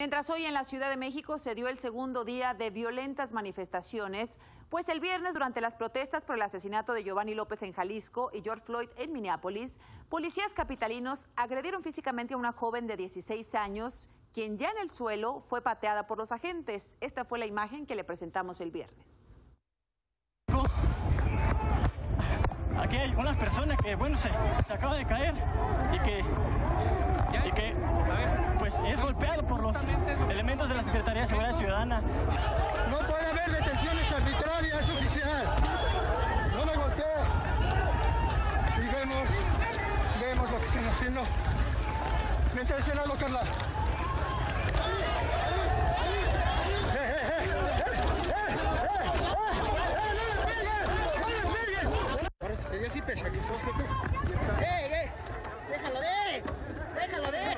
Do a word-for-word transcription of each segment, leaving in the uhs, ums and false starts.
Mientras hoy en la Ciudad de México se dio el segundo día de violentas manifestaciones, pues el viernes durante las protestas por el asesinato de Giovanni López en Jalisco y George Floyd en Minneapolis, policías capitalinos agredieron físicamente a una joven de dieciséis años, quien ya en el suelo fue pateada por los agentes. Esta fue la imagen que le presentamos el viernes. Aquí hay unas personas que, bueno, se, se acaban de caer y que, y que pues es golpeado por los elementos de la Secretaría de Seguridad Ciudadana. No puede haber detenciones arbitrarias, oficial. No me golpee. Y vemos, vemos lo que están haciendo. Vente de ese lado, Carla. Ahora sería así, pesa que sos locos. ¡Eh, eh! ¡Déjalo de! ¡Déjalo de!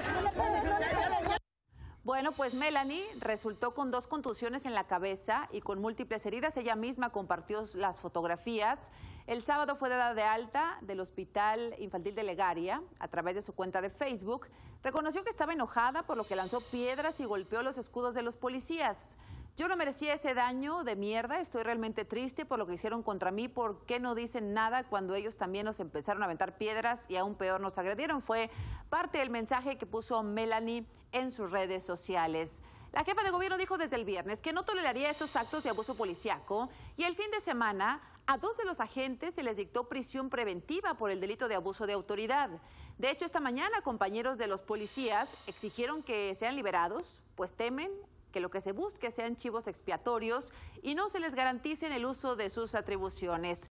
Bueno, pues Melanie resultó con dos contusiones en la cabeza y con múltiples heridas. Ella misma compartió las fotografías. El sábado fue dada de alta del Hospital Infantil de Legaria a través de su cuenta de Facebook. Reconoció que estaba enojada por lo que lanzó piedras y golpeó los escudos de los policías. Yo no merecía ese daño de mierda, estoy realmente triste por lo que hicieron contra mí. ¿Por qué no dicen nada cuando ellos también nos empezaron a aventar piedras y aún peor nos agredieron? Fue parte del mensaje que puso Melanie en sus redes sociales. La jefa de gobierno dijo desde el viernes que no toleraría estos actos de abuso policíaco y el fin de semana a dos de los agentes se les dictó prisión preventiva por el delito de abuso de autoridad. De hecho, esta mañana compañeros de los policías exigieron que sean liberados, pues temen que lo que se busque sean chivos expiatorios y no se les garanticen el uso de sus atribuciones.